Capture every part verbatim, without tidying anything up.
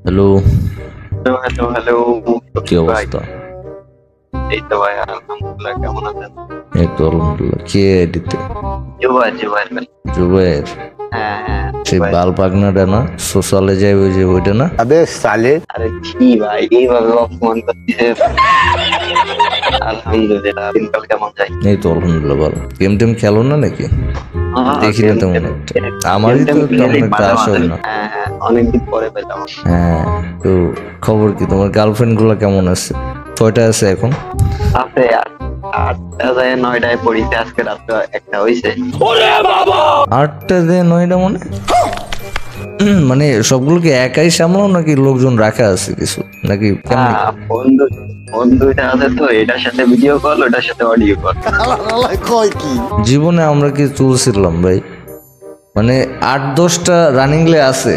Hello hello hello hello কি অবস্থা? এই তো ভাই আলহামদুলিল্লাহ, কেমন আছেন? এই তো আলহামদুলিল্লাহ। কে এডিতে? জুবাইর জুবাইর ভাই। জুবাইর? হ্যাঁ হ্যাঁ সেই বাল পাকনাটা না, সোশ্যালে যায় ওই যে ওইটা না? আবে সালে, আরে কি ভাই এইভাবে অপমান করতেছে। আলহামদুলিল্লাহ, দিনকাল কেমন যায়? এই তো আলহামদুলিল্লাহ ভালো। গেম টেম খেলো না নাকি? দেখি না তেমন একটা, আমারই তো তেমন একটা আসে না। হ্যাঁ হ্যাঁ অনেকদিন পরে পেলাম। হ্যাঁ, তো খবর কি? তোমার গার্লফ্রেন্ড গুলা কেমন আছে? কয়টা আছে এখন? আছে আটটা যায় নয়টায় পড়িতে, আজকে রাত্রে একটা হইছে। আটটা দিয়ে নয়টা মানে মানে সবগুলোকে একাই সামলাও নাকি লোকজন রাখা আছে কিছু নাকি? কেমন? বন্ধু বন্ধুটা আছে তো, এটার সাথে ভিডিও কল, ওটার সাথে অডিও কল। কয় কি জীবনে আমরা কি চলছিলাম ভাই, মানে আট দশটা রানিং লে আছে।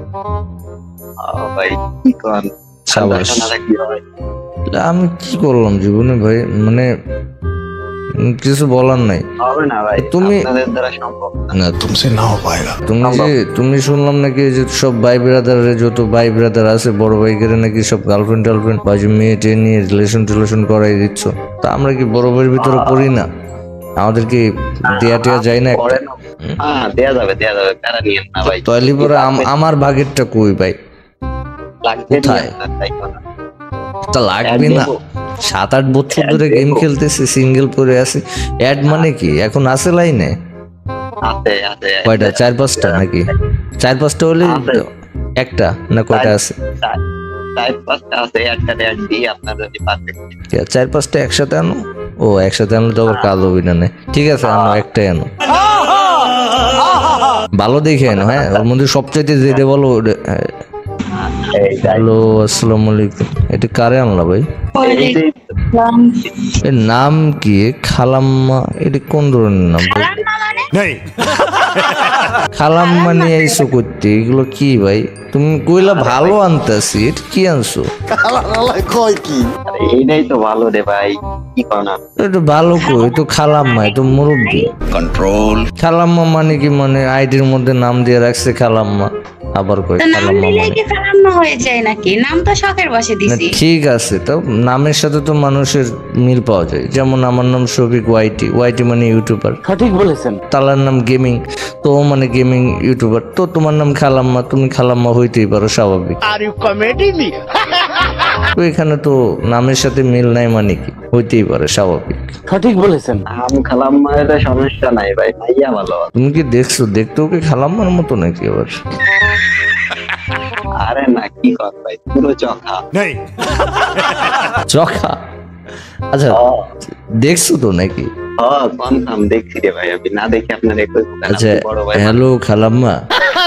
ভাই কি কর, সাবাস। কি হয়? আমি কি করলাম জীবনে ভাই, মানে কিছু বলার নাই। হবে না ভাই, তুমি আপনাদের দ্বারা সম্ভব না, তুমসে না হো পায়েগা। তুমি যে তুমি শুনলাম নাকি যে সব ভাই ব্রাদারের যত ভাই ব্রাদার আছে বড় ভাইকে নাকি সব গার্লফ্রেন্ড টার্লফ্রেন্ড বা যে মেয়ে টেয়ে নিয়ে রিলেশন টিলেশন করাই দিচ্ছ। তা আমরা কি বড় ভাইয়ের ভিতরে পড়ি না? আমাদের কি দেয়া টেয়া যায় না একটা? হ্যাঁ দেয়া যাবে দেয়া যাবে, প্যারা নিয়েন না ভাই। তাইলে পরে আমার ভাগেরটা কই ভাই? কোথায়? তা লাগবে না, সাত আট বছর ধরে গেম খেলতেছি, সিঙ্গেল পরে আছি। অ্যাড মানে কি এখন আছে লাইনে? আছে আছে কয়টা? চার পাঁচটা নাকি? চার পাঁচটা হলে একটা না কয়টা আছে? চার পাঁচটা আছে, একটা অ্যাড দিয়ে আপনার যদি পারফেক্ট। চার পাঁচটা একসাথে আনো। ও একসাথে আনলে তো আবার কাজ হবে না। ঠিক আছে আনো, একটাই আনো, ভালো দেখে আনো। হ্যাঁ, ওর মধ্যে সবচাইতে যেটা বলো। হ্যালো আসসালামু আলাইকুম, এটা কারে আনলা ভাই? এর নাম কি? খালাম্মা? এটা কোন ধরনের নাম ভাই? খালাম্মা নিয়ে আইসো করতে, এগুলো কি ভাই? তুমি কইলা ভালো আনতাছি, এটা কি আনছো? কয় কি এইটাই তো ভালো রে ভাই, কি কনা এটা ভালো কই তো? খালাম্মা তো মুরব্বি। কন্ট্রোল। খালাম্মা মানে কি? মানে আইডির মধ্যে নাম দিয়ে রাখছে খালাম্মা, আবার কই খালাম্মা মানে খালাম্মা হয়ে যায় নাকি? নাম তো শখের বসে দিছি। ঠিক আছে, তো নামের সাথে তো মানুষের মিল পাওয়া যায়। যেমন আমার নাম শফিক ওয়াইটি, ওয়াইটি মানে ইউটিউবার। সঠিক বলেছেন। তালার নাম গেমিং, তো মানে গেমিং ইউটিউবার। তো তোমার নাম খালাম্মা, তুমি খালাম্মা হইতেই পারো, স্বাভাবিক। Are you comedy me? তো এখানে তো নামের সাথে মিল নাই মানে কি? হইতেই পারে, স্বাভাবিক। সঠিক বলেছেন। আম খালাম্মা এটা সমস্যা নাই ভাই, ভাইয়া ভালো। তুমি কি দেখছো? দেখতেও কি খালাম্মার মতো নাকি আবার? আরে না, কি কর ভাই, পুরো চখা। চখা? আচ্ছা দেখছো তো নাকি? হ্যাঁ কনফার্ম দেখছি রে ভাই, আমি না দেখি আপনার একটু। আচ্ছা হ্যালো খালাম্মা,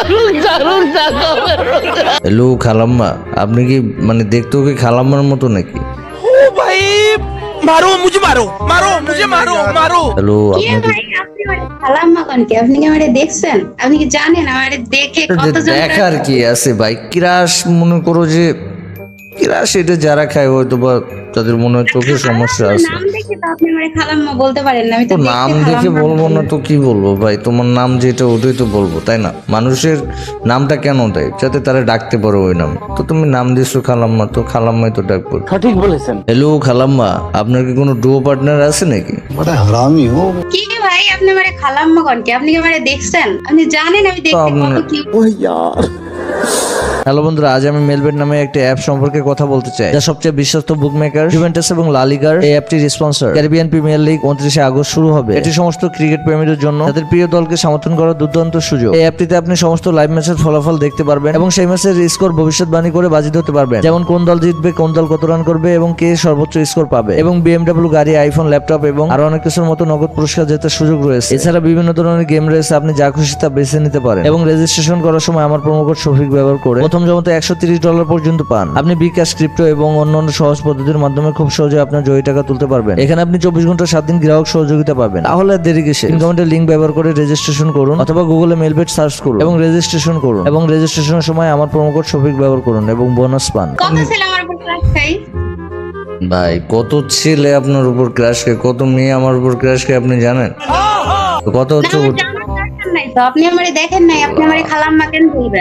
হ্যালো খালাম্মা, আপনি কি মানে দেখতেও কি খালাম্মার মতো নাকি? ও ভাই মারো মুঝে, মারো মারো মুঝে, মারো মারো। হ্যালো কি ভাই, আপনি মানে খালাম্মা কোন কি? আপনি কি আমারে দেখছেন? আপনি কি জানেন আমারে দেখে কতজন? দেখার কি আছে ভাই? ক্রাশ মনে করো যে ক্রাশ এটা যারা খায় হয়তো বা তাদের মনে হয় চোখের সমস্যা আছে। নাম দেখে তো আপনি আমারে খালাম্মা বলতে পারেন না। আমি তো নাম দেখে বলবো না তো কি বলবো ভাই? তোমার নাম যেটা ওটাই তো বলবো, তাই না? মানুষের নামটা কেন দেয়? যাতে তারা ডাকতে পারো ওই নাম। তো তুমি নাম দিছো খালাম্মা, তো খালাম্মাই তো ডাকবো। সঠিক বলেছেন। হ্যালো খালাম্মা, আপনার কি কোনো ডুও পার্টনার আছে নাকি? বড় হারামি হো। কি ভাই, আপনি আমারে খালাম্মা কোন কি? আপনি কি আমারে দেখছেন? আপনি জানেন আমি দেখতে কত কি? ও ইয়ার। হ্যালো বন্ধুরা, আজ আমি মেলবেট নামে একটা অ্যাপ সম্পর্কে কথা বলতে চাই, যা সবচেয়ে বিশ্বস্ত বুকমেকার জুভেন্টাস এবং লা লিগার এই অ্যাপটির স্পন্সর। ক্যারিবিয়ান প্রিমিয়ার লিগ উনত্রিশে আগস্ট শুরু হবে। এটি সমস্ত ক্রিকেট প্রেমীদের জন্য তাদের প্রিয় দলকে সমর্থন করার দুর্দান্ত সুযোগ। এই অ্যাপটিতে আপনি সমস্ত লাইভ ম্যাচের ফলাফল দেখতে পারবেন এবং সেই ম্যাচের স্কোর ভবিষ্যৎবাণী করে বাজি ধরতে পারবেন, যেমন কোন দল জিতবে, কোন দল কত রান করবে এবং কে সর্বোচ্চ স্কোর পাবে। এবং বিএমডব্লিউ গাড়ি, আইফোন, ল্যাপটপ এবং আরো অনেক কিছুর মতো নগদ পুরস্কার জেতার সুযোগ রয়েছে। এছাড়া বিভিন্ন ধরনের গেম রয়েছে, আপনি যা খুশি তা বেছে নিতে পারেন। এবং রেজিস্ট্রেশন করার সময় আমার প্রোমো কোড শফিক ব্যবহার করে প্রথম জমাতে একশো তিরিশ ডলার পর্যন্ত পান। আপনি বিকাশ, ক্রিপ্টো এবং অন্যান্য সহজ পদ্ধতির মাধ্যমে খুব সহজে আপনার জয়ী টাকা তুলতে পারবেন। এখানে আপনি চব্বিশ ঘন্টা সাত দিন গ্রাহক সহযোগিতা পাবেন। তাহলে দেরি কিসের? কমেন্টের লিংক ব্যবহার করে রেজিস্ট্রেশন করুন অথবা গুগলে মেলবেট সার্চ করুন এবং রেজিস্ট্রেশন করুন। এবং রেজিস্ট্রেশনের সময় আমার প্রোমো কোড শফিক ব্যবহার করুন এবং বোনাস পান। কত ছেলে আমার উপর ক্রাশ খাই? ভাই কত ছেলে আপনার উপর ক্রাশ খায়, কত মেয়ে আমার উপর ক্রাশ খায় আপনি জানেন? কত হচ্ছে? আপনি আমারে দেখেন নাই, আপনি আমারে খালাম্মা কেন বলবেন?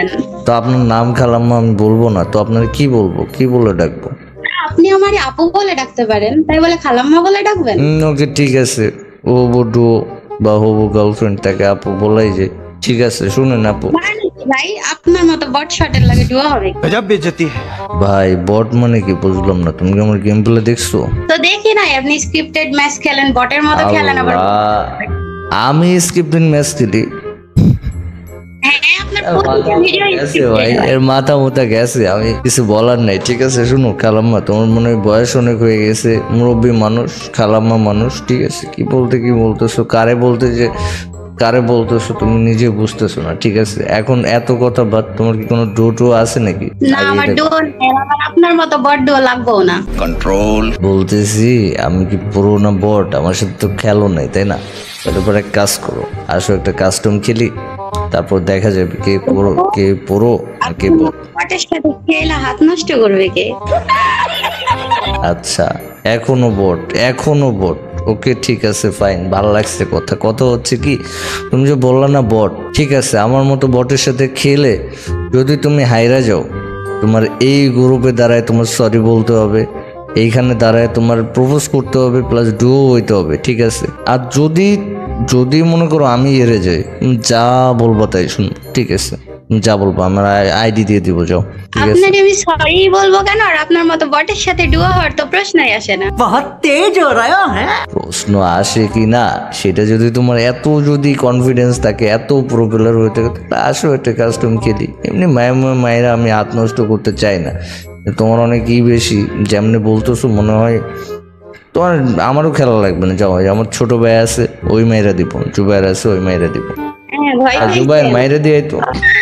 তো আপনার নাম খালাম্মা আমি বলবো না, তো আপনার কি বলবো, কি বলে ডাকবো? আপনি আমারে আপু বলে ডাকতে পারেন, তাই বলে খালাম্মা বলে ডাকবেন? ওকে ঠিক আছে, ও বডু বা হবু গার্লফ্রেন্ড তাকে আপু বলাই যায়। ঠিক আছে শুনেন আপু, মানে কি ভাই আপনার মতো বট শটের লাগে ডুয়া হবে? गजब बेइज्जती है। ভাই বট মানে কি বুঝলাম না, তুমি কি আমার গেম প্লে দেখছো? তো দেখি নাই আপনি স্ক্রিপ্টেড ম্যাচ খেলেন, বটের মতো খেলেন আবার। আল্লাহ, আমি স্ক্রিপ্টিং ম্যাচ খেলি? হ্যাঁ আপনার প্রতিটা ভিডিও গেছে ভাই, এর মাথা মুথা গেছে, আমি কিছু বলার নাই। ঠিক আছে শুনো খালাম্মা, তোমার মনে হয় বয়স অনেক হয়ে গেছে, মুরব্বী মানুষ, খালাম্মা মানুষ, ঠিক আছে? কি বলতে কি বলতেছো, কারে বলতে যে কারে বলতেছো তুমি নিজে বুঝতেছো না, ঠিক আছে? এখন এত কথা বাদ, তোমার কি কোনো ডো টো আছে নাকি? না আমার ডো নেই, আমার আপনার মতো বট ডো লাগবেও না। বলতেছি আমি কি পুরো না বট, আমার সাথে তো খেলো নাই তাই না? তারপর এক কাজ করো, আসো একটা কাস্টম খেলি, তারপর দেখা যাবে কে পুরো কে পুরো আর কে বট। বটের সাথে খেলা হাত নষ্ট করবে কে? আচ্ছা এখনো বট, এখনো বট, ওকে ঠিক আছে ফাইন, ভালো লাগছে কথা। কথা হচ্ছে কি, তুমি যে বললা না বট, ঠিক আছে আমার মতো বটের সাথে খেলে যদি তুমি হাইরা যাও, তোমার এই গ্রুপে দাঁড়ায় তোমার সরি বলতে হবে, এইখানে দাঁড়ায় তোমার প্রপোজ করতে হবে, প্লাস ডুও হইতে হবে, ঠিক আছে? আর যদি যদি মনে করো আমি হেরে যাই, যা বলবো তাই শুনো, ঠিক আছে? যা বলবো আমার আইডি দিয়ে দিব, যাও, ঠিক আছে? আপনাকে আমি সরি বলবো কেন? আর আপনার মতো বটের সাথে ডুয়া হওয়ার তো প্রশ্নই আসে না। প্রশ্ন আসে কি না সেটা যদি তোমার এত যদি কনফিডেন্স থাকে, এত প্রপেলার হয়ে থাকে, তাহলে আসো একটা কাস্টম খেলি। এমনি মায়ের মায়েরা আমি হাত নষ্ট করতে চাই না, তোমার অনেকই বেশি যেমনি বলতেছো মনে হয় তোমার, আমারও খেলা লাগবে না, যাও আমার ছোট ভাই আছে ওই মায়েরা দিব, জুবাইর আছে ওই মায়েরা দিব, হ্যাঁ ভয় আর জুবাইর মায়েরা দিয়ে তো।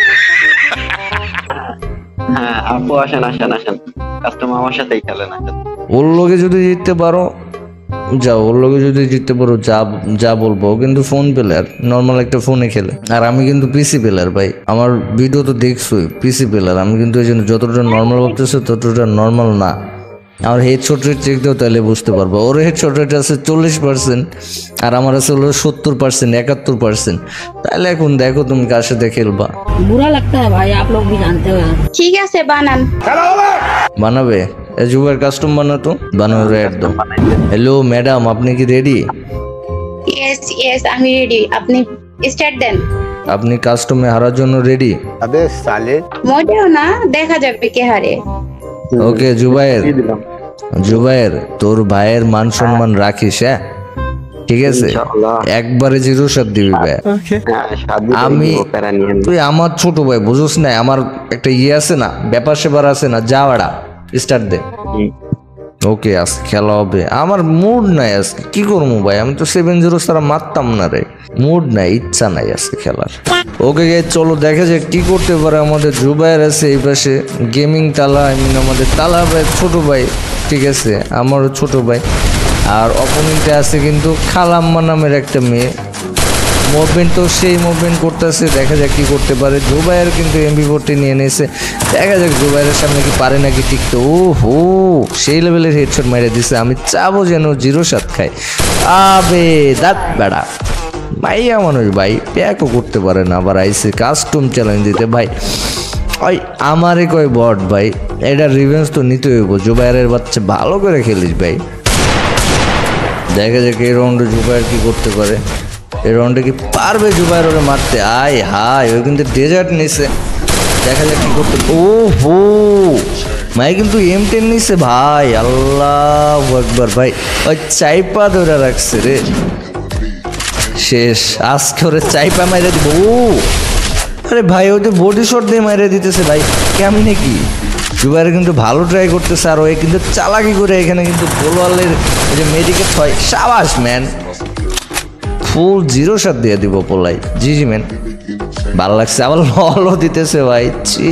হ্যাঁ আপু আসেন আসেন আসেন, কাস্টমার আমার সাথেই খেলেন আসেন। ওর লোকে যদি জিততে পারো যাও, ওর লোকে যদি জিততে পারো যা যা বলবো, ও কিন্তু ফোন প্লেয়ার, নর্মাল একটা ফোনে খেলে, আর আমি কিন্তু পিসি প্লেয়ার ভাই, আমার ভিডিও তো দেখছোই, পিসি প্লেয়ার আমি কিন্তু, এই জন্য যতটা নর্মাল ভাবতেছে ততটা নর্মাল না। আমার হেডশট রেট চেক দাও তাহলে বুঝতে পারবো, ওর হেডশট রেট আছে চল্লিশ পার্সেন্ট আর আমার আছে হলো সত্তর পার্সেন্ট একাত্তর পার্সেন্ট। তাহলে এখন দেখো তুমি কার সাথে খেলবা। बुरा लगता है भाई, आप लोग भी जानते हो यार। ঠিক আছে বানান। বানাবে জুবাইর কাস্টম বানাতো, বানানো রেট দাও। হ্যালো ম্যাডাম আপনি কি রেডি? ইয়েস ইয়েস আমি রেডি, আপনি স্টার্ট দেন। আপনি কাস্টমে হারার জন্য রেডি? अबे साले মোটেও না, দেখা যাবে কে হারে। ওকে জুবাইর, দিয়ে দিলাম জুবাইর তোর ভাইয়ের মান সম্মান রাখিস, হ্যাঁ ঠিক আছে? ইনশাআল্লাহ। একবারে জিরো সাত দিবি ভাই। হ্যাঁ সাথে আমি প্যারা নিয়ে তুই আমার ছোট ভাই বুঝোস না, আমার একটা ইয়ে আছে না, ব্যাপার সেবার আছে না, যা বাড়া স্টার্ট দে। ওকে আজকে খেলা হবে, আমার মুড নাই আজকে, কি করবো ভাই, আমি তো সেভেন জিরো ছাড়া মারতাম না রে, মুড নাই, ইচ্ছা নাই আজকে খেলার। ওকে গাইস চলো দেখা যাক কি করতে পারে আমাদের জুবাইর আছে এই পাশে, গেমিং তালা, আই মিন আমাদের তালা ভাই ছোট ভাই, ঠিক আছে আমারও ছোট ভাই, আর অপোনেন্টে আছে কিন্তু খালাম্মা নামের একটা মেয়ে, মুভমেন্ট তো সেই মুভমেন্ট করতেছে, দেখা যাক কি করতে পারে। জুবাইর কিন্তু এমবি ফোরটি নিয়ে নিয়েছে, দেখা যাক জুবাইরের সামনে কি পারে নাকি টিকতে। ও হো সেই লেভেলের হেডশট মেরে দিছে, আমি চাবো যেন জিরো সাত খায়। আবে দাঁত বেড়া ভাইয়া মানুষ ভাই, প্যাকও করতে পারে না, আবার আইসে কাস্টম চ্যালেঞ্জ দিতে ভাই। ওই আমারই কয় বট ভাই, এটা রিভেঞ্জ তো নিতে হইব, জুবাইরের বাচ্চা ভালো করে খেলিস ভাই। দেখা যাক এই রাউন্ডে জুবাইর কি করতে পারে, এই রাউন্ডে কি পারবে জুবাইর ওরে মারতে। আয় হায় ওই কিন্তু ডেজার্ট নিছে, দেখা যাক কি করতে। ও হো ভাই কিন্তু এম টেন নিছে ভাই, আল্লাহ একবার ভাই ওই চাইপা ধরে রাখছে রে, শেষ আজকে ওরে চাইপা মাইরে দিব। ও আরে ভাই ওই তো বডি শট দিয়ে মাইরে দিতেছে ভাই, কেমন নাকি জুবাইর কিন্তু ভালো ট্রাই করতেছে, আর ওই কিন্তু চালাকি করে এখানে কিন্তু গোলওয়ালের যে মেডিকেট হয়, সাবাস ম্যান, ফুল জিরো সাত দিয়ে দিব পোলাই। জি জি ম্যান ভালো লাগছে, আবার ললও দিতেছে ভাই, ছি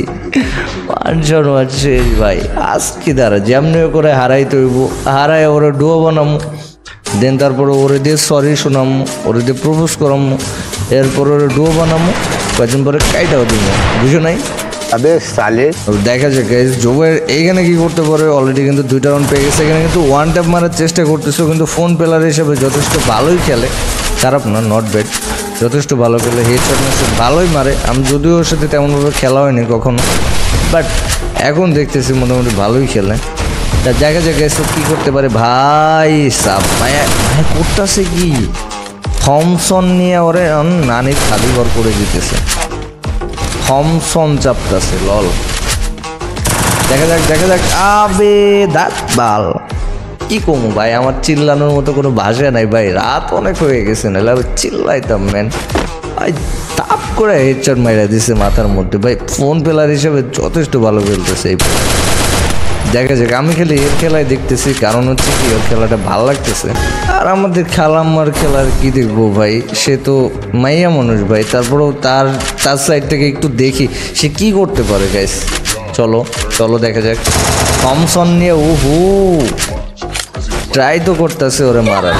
পাঁচজন আছে ভাই। আজকে দ্বারা যেমনি করে হারাই তৈব, হারাই ওরে ডুয়ো বানামো, দেন তারপরে ওরে দিয়ে সরি শোনামো, ওরে দিয়ে প্রপোজ করামো, এরপর ওরে ডুয়ো বানামো, কয়েকদিন পরে কাইটাও দিব, বুঝো নাই? अबे साले দেখা যাক গাইস জুবাইর এইখানে কি করতে পারে। অলরেডি কিন্তু দুইটা রাউন্ড পেয়ে গেছে, এখানে কিন্তু ওয়ান ট্যাপ মারার চেষ্টা করতেছে, কিন্তু ফোন প্লেয়ার হিসেবে যথেষ্ট ভালোই খেলে, খারাপ না, নট ব্যাড। যথেষ্ট ভালো খেলে, হেডশট মেশট ভালোই মারে। আমি যদিও ওর সাথে তেমনভাবে খেলা হয়নি কখনো, বাট এখন দেখতেছি মোটামুটি ভালোই খেলে। তা জায়গা জায়গায় সব কী করতে পারে ভাই সাব মায়া মায়া করতেছে কি, থমসন নিয়ে ওরে নানির খালি ঘর করে দিতেছে, থমসন চাপতেছে লল। দেখা যাক দেখা যাক আবে দাঁত বাল কি কমু ভাই, আমার চিল্লানোর মতো কোনো ভাষা নাই ভাই, রাত অনেক হয়ে গেছে, নাহলে আমি চিল্লাইতাম ম্যান। ভাই তাপ করে হেডশট মাইরা দিছে মাথার মধ্যে ভাই, ফোন প্লেয়ার হিসেবে যথেষ্ট ভালো খেলতেছে এই। দেখা যাক, আমি খেলে এর খেলায় দেখতেছি, কারণ হচ্ছে কি ওর খেলাটা ভালো লাগতেছে। আর আমাদের খালাম্মার খেলার কি দেখবো ভাই, সে তো মাইয়া মানুষ ভাই, তারপরেও তার তার সাইড থেকে একটু দেখি সে কি করতে পারে গাইস। চলো চলো দেখা যাক, থমসন নিয়ে ওহু ট্রাই তো করতেছে ওরে মারার,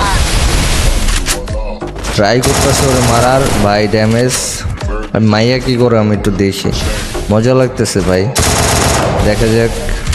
ট্রাই করতেছে ওরে মারার ভাই। ড্যামেজ মাইয়া কি করে আমি একটু দেখি, মজা লাগতেছে ভাই। দেখা যাক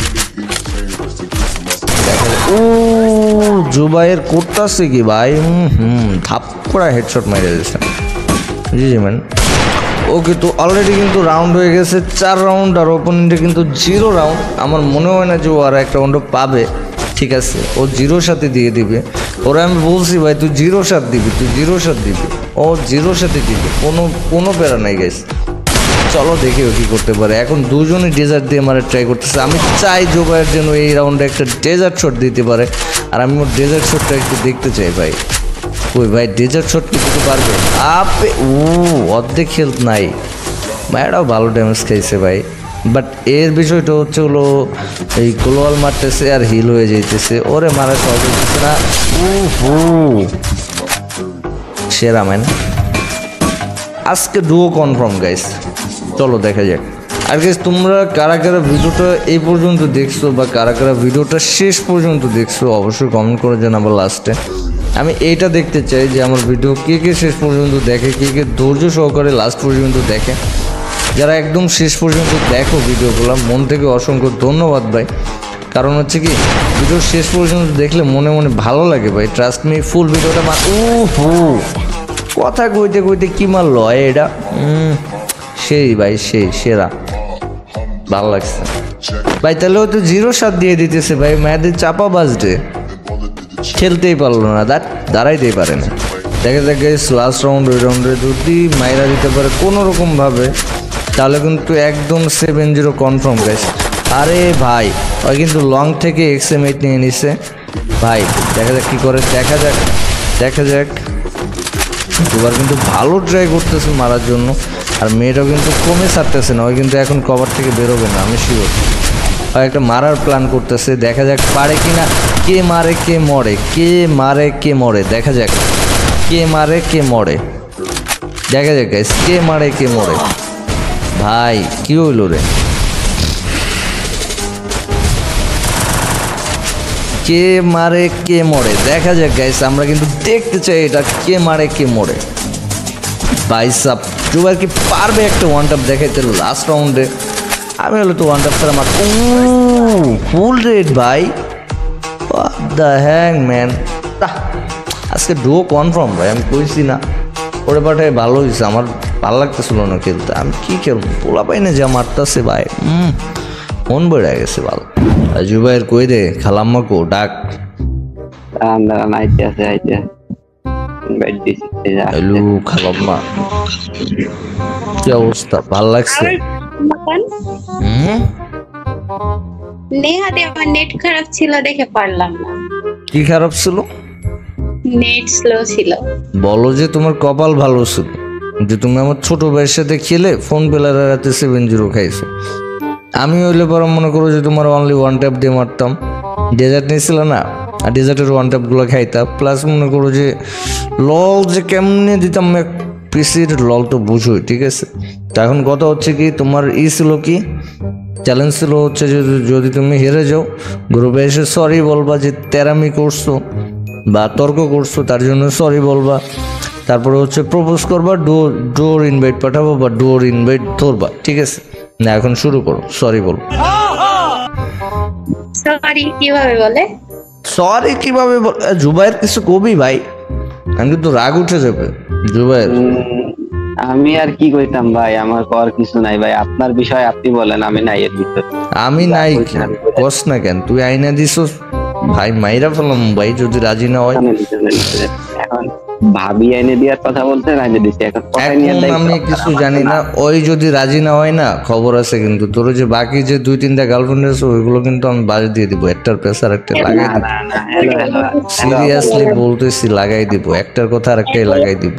ও জুবাইয়ের করতেছে কি ভাই, হুম হুম ধাপ করা হেডশট মাইরে দিয়েছে। জি জি ম্যান ওকে, তো অলরেডি কিন্তু রাউন্ড হয়ে গেছে চার রাউন্ড, আর ওপোনেন্টে কিন্তু জিরো রাউন্ড। আমার মনে হয় না যে ও আর এক রাউন্ডও পাবে, ঠিক আছে ও জিরো সাথে দিয়ে দিবে। ওরা আমি বলছি ভাই তুই জিরো সাত দিবি, তুই জিরো সাত দিবি, ও জিরো সাথে দিবি, কোনো কোনো প্যারা নাই গাইস। চলো দেখি ও কী করতে পারে। এখন দুজনই ডেজার্ট দিয়ে মারা ট্রাই করতেছে, আমি চাই জোবাইয়ের জন্য এই রাউন্ডে একটা ডেজার্ট শট দিতে পারে, আর আমি ওর ডেজার্ট শটটা একটু দেখতে চাই ভাই। ওই ভাই ডেজার্ট শট কি দিতে পারবে? আপে ও অর্ধেক হেলথ নাই, ভাইটাও ভালো ড্যামেজ খাইছে ভাই। বাট এর বিষয়টা হচ্ছে হলো এই গ্লোয়াল মারতেছে আর হিল হয়ে যাইতেছে, ওরে মারা সহজ হইতেছে না। সেরা ম্যান, আজকে ডুও কনফার্ম গাইস। চলো দেখা যাক। আর গাইস তোমরা কারা কারা ভিডিওটা এই পর্যন্ত দেখছো বা কারা কারা ভিডিওটা শেষ পর্যন্ত দেখছো অবশ্যই কমেন্ট করে জানাবো লাস্টে। আমি এইটা দেখতে চাই যে আমার ভিডিও কে কে শেষ পর্যন্ত দেখে, কে কে ধৈর্য সহকারে লাস্ট পর্যন্ত দেখে। যারা একদম শেষ পর্যন্ত দেখো ভিডিওগুলো, মন থেকে অসংখ্য ধন্যবাদ ভাই। কারণ হচ্ছে কি ভিডিও শেষ পর্যন্ত দেখলে মনে মনে ভালো লাগে ভাই, ট্রাস্ট মি। ফুল ভিডিওটা মা ও হো কথা কইতে কইতে কি মারলো এটা, সেই ভাই সেই সেরা, ভালো লাগছে ভাই। তাহলে হয়তো জিরো সাত দিয়ে দিতেছে ভাই, মেয়েদের চাপা বাজতে খেলতেই পারলো না, দাঁড় দাঁড়াইতেই পারে না। দেখা যাক গাইস লাস্ট রাউন্ড, ওই রাউন্ডে যদি মাইরা দিতে পারে কোনো রকমভাবে, তাহলে কিন্তু একদম সেভেন জিরো কনফার্ম গাইস। আরে ভাই ওই কিন্তু লং থেকে এক্স এম এইট নিয়ে নিছে ভাই, দেখা যাক কী করে, দেখা যাক দেখা যাক। দুবার কিন্তু ভালো ট্রাই করতেছে মারার জন্য, আর মেয়েটাও কিন্তু কমে ছাড়তেছে না, ওই কিন্তু এখন কভার থেকে বেরোবে না আমি শিওর। হয় একটা মারার প্ল্যান করতেছে, দেখা যাক পারে কি না। কে মারে কে মরে, কে মারে কে মরে, দেখা যাক কে মারে কে মরে, দেখা যাক গাইস কে মারে কে মরে। ভাই কি হইল রে, কে মারে কে মরে, দেখা যাক গাইস। আমরা কিন্তু দেখতে চাই এটা কে মারে কে মরে। ভাইসাব জুবাইর কি পারবে একটা ওয়ান টাপ দেখাইতে লাস্ট রাউন্ডে? আমি হলো তো ওয়ান টাপ ছাড়া মার ফুল রেড ভাই, হোয়াট দ্য হ্যাং ম্যান। আজকে ডুও কনফার্ম ভাই, আমি কইছি না ওরে পাঠায় ভালো হয়েছে, আমার ভালো লাগতেছিল না খেলতে। আমি কি খেলবো, পোলা পাই না যা মারতেছে ভাই, হুম মন বেড়ে গেছে ভালো। জুবাইর কই রে খালাম্মা কো ডাক, দাঁড়ান দাঁড়ান আইতে আছে আইতে হ্যালো খালাম্মা, কি অবস্থা? ভাল লাগছে? হুম নেহাতে আমার নেট খারাপ ছিল দেখে পারলাম না। কি খারাপ ছিল? নেট স্লো ছিল। বলো যে তোমার কপাল ভালো ছিল যে তুমি আমার ছোট ভাইয়ের সাথে খেলে ফোন পেলার রাতে সেভেন জিরো খাইছো। আমি হইলে পরে মনে করো যে তোমার অনলি ওয়ান ট্যাপ দিয়ে মারতাম, ডেজার্ট নিয়েছিল না, আর ডেজার্টের ওয়ান ট্যাপগুলো খাইতাম। প্লাস মনে করো যে লল যে কেমনে দিতাম এক পিসির লল তো বুঝোই, ঠিক আছে। তো এখন কথা হচ্ছে কি তোমার ই ছিল কি চ্যালেঞ্জ ছিল হচ্ছে যে যদি তুমি হেরে যাও গ্রুপে এসে সরি বলবা যে তেরামি করছো বা তর্ক করছো, তার জন্য সরি বলবা। তারপরে হচ্ছে প্রপোজ করবা, ডোর ডোর ইনভাইট পাঠাবো বা ডোর ইনভাইট ধরবা, ঠিক আছে না। এখন শুরু করো, সরি বলো। সরি কিভাবে বলে? সরি কিভাবে বল, জুবাইর কিছু কবি ভাই, আমি কিন্তু রাগ উঠে যাবে। জুবাইর উম, আমি আর কি কইতাম ভাই, আমার কর কিছু নাই ভাই, আপনার বিষয় আপনি বলেন, আমি নাই এর ভিতর। আমি নাই কি? কস না কেন তুই আইনা দিছস ভাই, মাইরা ফেলাম ভাই যদি রাজি না হয়। এখন ভাবি এনে দেওয়ার কথা বলতে রাজি দিছি, এখন কথাই নিয়ে এখন আমি কিছু জানি না, ওই যদি রাজি না হয় না খবর আছে কিন্তু তোর যে বাকি যে দুই তিনটা গার্লফ্রেন্ড আছে ওইগুলো কিন্তু আমি বাজে দিয়ে দিব, একটার প্রেসার একটা লাগাই দিব। সিরিয়াসলি বলতেছি লাগাই দিব, একটার কথা আর একটাই লাগাই দিব।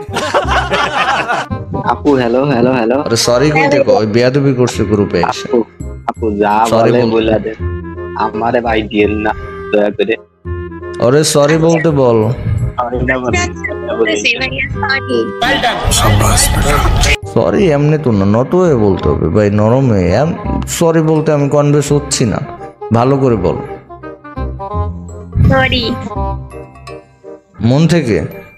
আপু হ্যালো হ্যালো হ্যালো আরে সরি কইতে কই বেয়াদবি করছে গ্রুপে এসে। আপু আপু যা Sorry বলে বল। বলে দেন, আমারে ভাই দিয়েন না দয়া করে। আরে সরি বলতে বল। বলতেছি ভাইয়া সরি। সরি এমনি তো না, নত হয়ে বলতে হবে ভাই, নরম হয়ে। সরি বলতে আমি কনভিন্স হচ্ছি না, ভালো করে বল সরি। মন থেকে,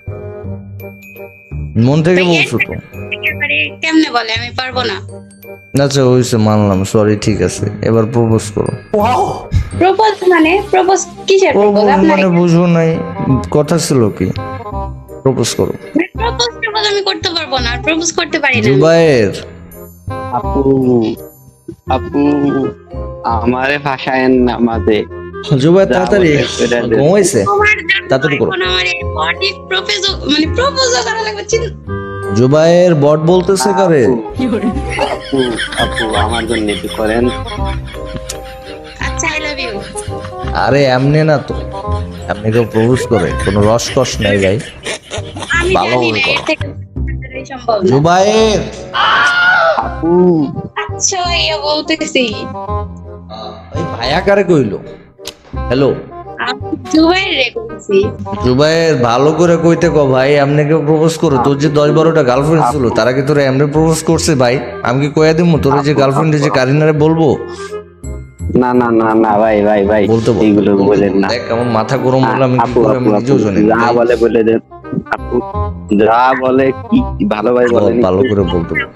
মন থেকে বলছো তো? একেবারে কেমনে বলে, আমি পারবো না। আচ্ছা হয়েছে, মানলাম, সরি ঠিক আছে, এবার প্রপোজ করো। প্রপোজ মানে প্রপোজ কিসের প্রপোজ? প্রপোজ আপনার মানে বুঝো নাই, কথা ছিল কি? প্রপোজ করো। প্রপোজ প্রপোজ আমি করতে পারবো না, প্রপোজ করতে পারি না। জুবাইর আপু আপু আমারে ভাষায়েন না মাঝে। জুবাইর তাড়াতাড়ি ঘুমাইছে, তোমার জন্য তাড়াতাড়ি করো। এখন আমার এই বডি প্রপোজ মানে প্রপোজ করা লাগবে। চিন- জুবাইর বট বলতেছে কারে? আপু আপু আমার জন্য একটু করেন। আচ্ছা আই লাভ ইউ। আরে এমনি না তো, এমনি কেউ প্রপোজ করে কোনো রসকস নাই ভাই। আমি ভালো জানি করে না, করো। এর থেকে তাড়াতাড়ি সম্ভব না। জুবাইর আপু আচ্ছা ভাইয়া বলতেছি। এই ভাইয়া কারে কইলো? হ্যালো আমি জুবাইর রে বলছি। জুবাইর ভালো করে কইতে কো ভাই, এমনি কেউ প্রপোজ করো? তোর যে দশ বারোটা গার্লফ্রেন্ড ছিল তারা কি তোর এমনি প্রপোজ করছে ভাই? আমি কি কইয়া দিমু তোর যে গার্লফ্রেন্ড যে কারিনারে বলবো? না না না না ভাই ভাই ভাই বলতে বল, এইগুলো বলেন না। দেখ আমার মাথা গরম হলো, আমি কি আপু করে আমি আপু নিজেও আপু জানি না যা ভাই। বলে বলে দেন আপু, যা বলে কি কি ভালো ভাই বল, বলেন। ভালো করে বলতে বল।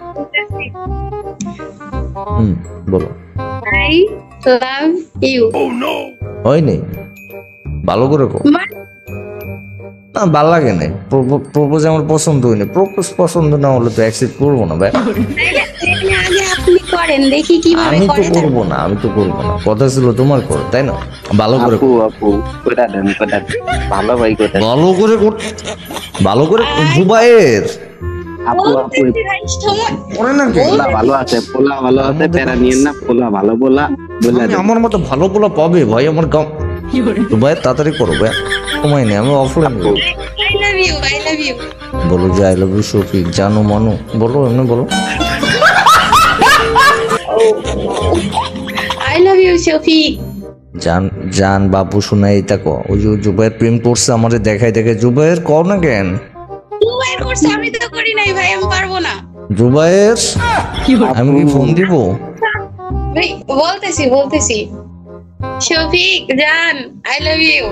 হুম বলো। I love you. হয়নি, ভালো করে কো। না ভাল লাগে না, প্রপোজ আমার পছন্দ হয়নি। প্রপোজ পছন্দ না হলে তো অ্যাকসেপ্ট করবো না ভাই। আগে আপনি করেন দেখি কিভাবে আমি তো করেন। করবো না, আমি তো করবো না, কথা ছিল তোমার করো তাই না? ভালো করে আপু আপু কোটা দেন কোটা দেন, ভালো ভাই কোটা দেন। ভালো করে কর, ভালো করে জুবাইর আপু আপু বলতেছি ভাই, সময় করে না কি? পোলা ভালো আছে, পোলা ভালো আছে, প্যারা নিয়েন না, পোলা ভালো পোলা বলে আমি দেন। আমার মতো ভালো পোলা পাবে ভাই আমার গাম। জুবাইর তাড়াতাড়ি করো ভাই, সময় নেই, আমি offline I love you I love you. বলো যে আই লাভ ইউ শফিক, জানো মানো, বলো এমনি বলো। I love you Shafiq. জান জান বাবু শোনাই তাকো, ওই যে জুবাইর প্রেম করছে আমারে দেখাই দেখে। জুবাইর কও না কেন? জুবাইর করছে, আমি তো করি নাই ভাই, আমি পারবো না জুবাইর আমি কি ফোন দিব? ভাই। বলতেছি বলতেছি শফিক জান আই লাভ ইউ।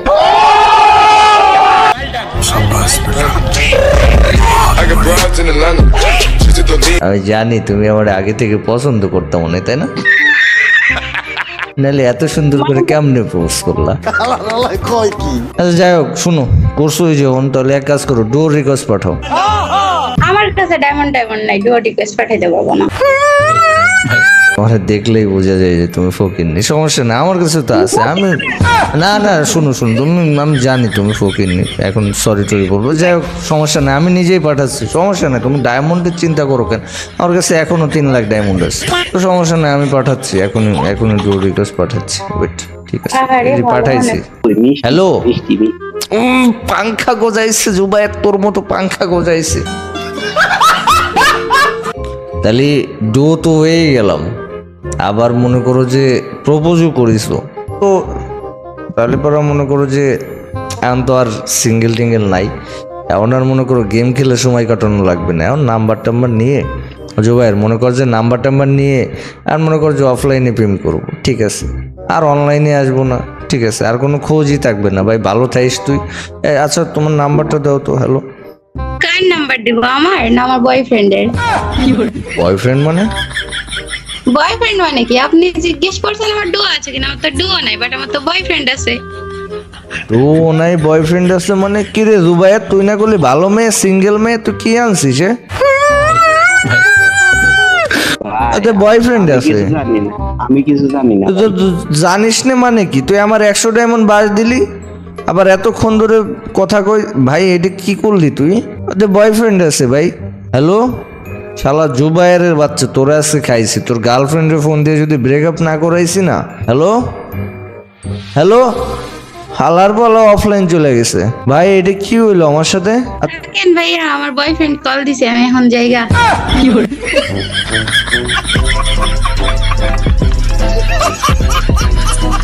আমি জানি তুমি আমার আগে থেকে পছন্দ করতে মনে, তাই না? নাহলে এত সুন্দর করে কেমনে প্রপোজ করলা? আচ্ছা যাই হোক, শুনো করছো যখন, তাহলে এক কাজ করো, ডোর রিকোয়েস্ট পাঠাও। আমার কাছে ডায়মন্ড ডায়মন্ড নাই, ডুও রিকোয়েস্ট পাঠাইতে পারবো না। তোমার দেখলেই বোঝা যায় যে তুমি ফকিরনি। সমস্যা না, আমার কাছে তো আছে। আমি না না শুনো শুনো, তুমি আমি জানি তুমি ফকিরনি, এখন সরি টরি বলবো। যাই হোক সমস্যা না, আমি নিজেই পাঠাচ্ছি, সমস্যা না। তুমি ডায়মন্ডের চিন্তা করো কেন? আমার কাছে এখনো তিন লাখ ডায়মন্ড আছে, তো সমস্যা নাই, আমি পাঠাচ্ছি এখনই, এখনই ডোর রিকোয়েস্ট পাঠাচ্ছি। ওয়েট, ঠিক আছে, আহারে এই যে পাঠাইছি। ওই মিষ্টি হ্যালো মিষ্টি মিষ্টি। উম, পাংখা গজাইছে জুবাইর, তোর মতো পাংখা গজাইছে। তাহলে ডো তো হয়ে গেলাম, আবার মনে করো যে প্রপোজও করিস, তো তাহলে পরে মনে করো যে এখন তো আর সিঙ্গেল টিঙ্গেল নাই, এখন আর মনে করো গেম খেলে সময় কাটানো লাগবে না। এখন নাম্বার টাম্বার নিয়ে জুবাইর মনে কর যে নাম্বার টাম্বার নিয়ে আর মনে কর যে অফলাইনে প্রেম করবো, ঠিক আছে? আর অনলাইনে আসবো না, ঠিক আছে? আর কোনো খোঁজই থাকবে না ভাই, ভালো থাইস তুই। এ, আচ্ছা তোমার নাম্বারটা দাও তো। হ্যালো, কার নাম্বার দিব? আমার না আমার বয়ফ্রেন্ডের। বয়ফ্রেন্ড মানে? বয়ফ্রেন্ড মানে কি? আপনি জিজ্ঞেস করছেন আমার ডুও আছে কিনা, আমার তো ডুও নাই, বাট আমার তো বয়ফ্রেন্ড আছে। তো নাই বয়ফ্রেন্ড আছে মানে কি রে জুবাইর, তুই না করলি ভালো মেয়ে, সিঙ্গেল মেয়ে, তুই কি আনছিস? ভাই, বয়ফ্রেন্ড আমি আছে? কিছু জানি না, আমি কিছু জানি না। তুই তো জানিস না মানে কি? তুই আমার একশো ডায়মন্ড বাস দিলি, আবার এতক্ষণ ধরে কথা কই। ভাই এটা কি করলি তুই? ওদের বয়ফ্রেন্ড আছে ভাই। হ্যালো শালা জুবাইরের বাচ্চা, তোরা আজকে খাইছি। তোর গার্লফ্রেন্ডের ফোন দিয়ে যদি ব্রেকআপ না করাইছি না। হ্যালো হ্যালো হালার বলা অফলাইন চলে গেছে। ভাই এটা কি হইলো আমার সাথে? কেন ভাইয়া, আমার বয়ফ্রেন্ড কল দিছে, আমি এখন জায়গা